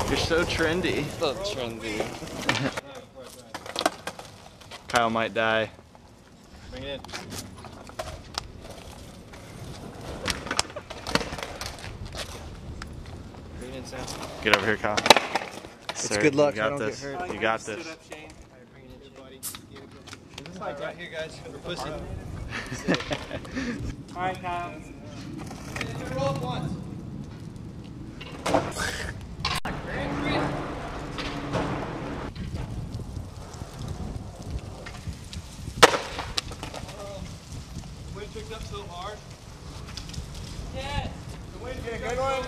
You're so trendy. So trendy. Kyle might die. Bring it in. Bring it in, Sam. Get over here, Kyle. It's Sir, good luck. You got I don't this. get hurt. You got this. Alright, bring it in, buddy. This is like right here, guys. We're pussy. Alright, Kyle. Roll up once. Wind picked up so hard. Yes. The wind get a good one.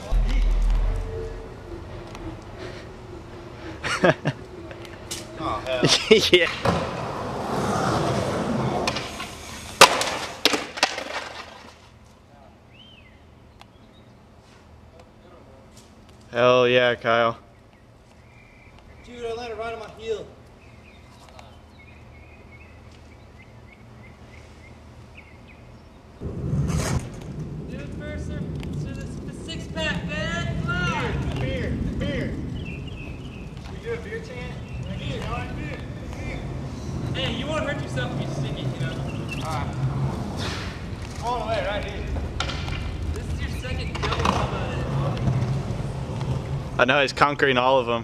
Oh, hell. Yeah. Hell yeah, Kyle. Dude, I landed right on my heel. Do it first, sir. So the six-pack, man. Come on. Beer. We do a beer chant? Beer. I like beer. Hey, you won't hurt yourself if you stick it, you know. Alright. All the way, right here. This is your second double combo. I know he's conquering all of them.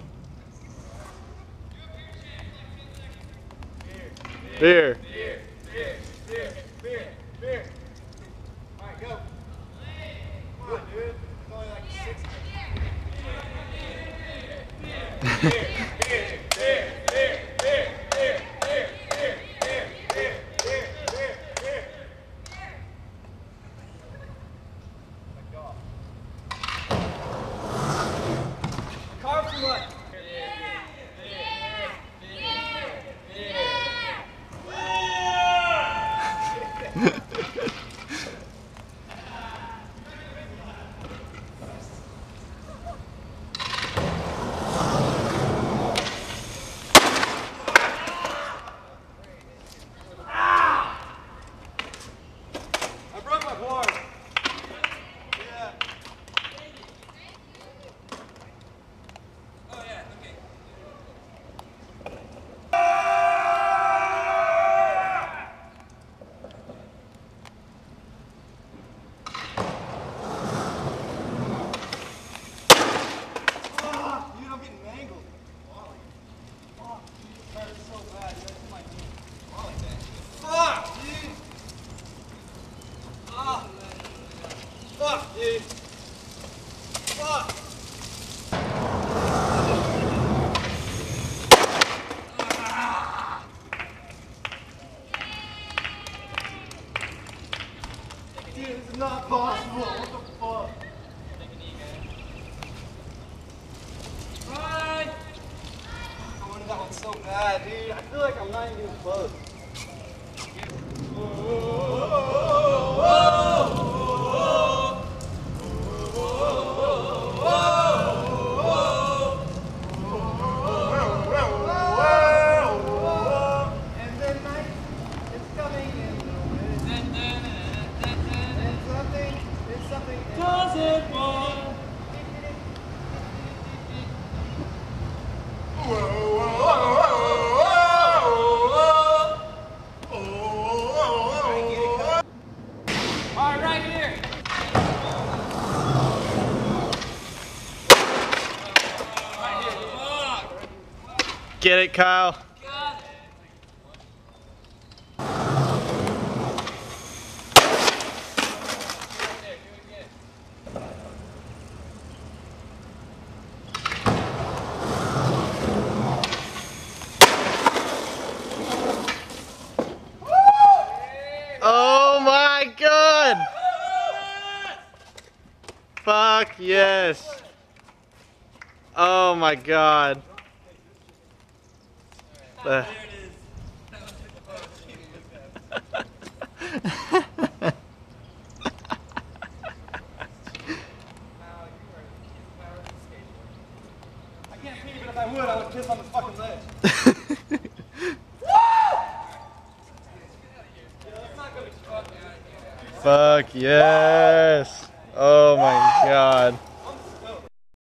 Beer. Beer. Alright, go. Come on, dude. It's only like 6. Carve too much. I broke my board. Yeah. Oh, yeah, okay. Dude, I'm getting mangled. Fuck, dude, it hurts so bad. You gotta see my knee. Fuck, dude. Fuck, dude. Fuck. Dude, this is not possible. What the fuck? Right. I wanted that one so bad, dude. I feel like I'm not even close. And then night is coming in. It's something. Does it want? Alright, right here. Right here. Get it, Kyle. Got it. Oh my god! Fuck yes! Oh my god. There it is. I can't pee, but if I would, I would piss on the fucking ledge. Fuck yes! Oh my god.